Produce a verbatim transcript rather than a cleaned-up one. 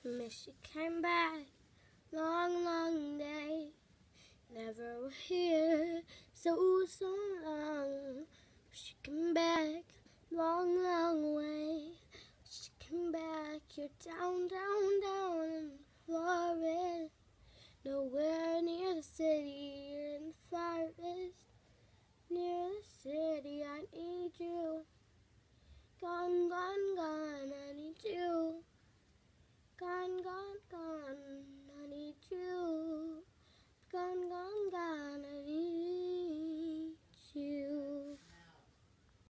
Miss she came back, long, long day. Never were here so, so long. She came back, long, long way. She came back, you're down, down, down in the forest, nowhere near the city.